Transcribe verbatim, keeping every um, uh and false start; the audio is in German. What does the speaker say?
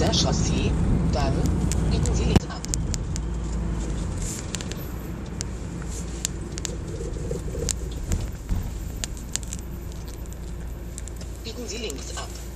Berliner Chaussee, dann biegen Sie links ab. Biegen Sie links ab.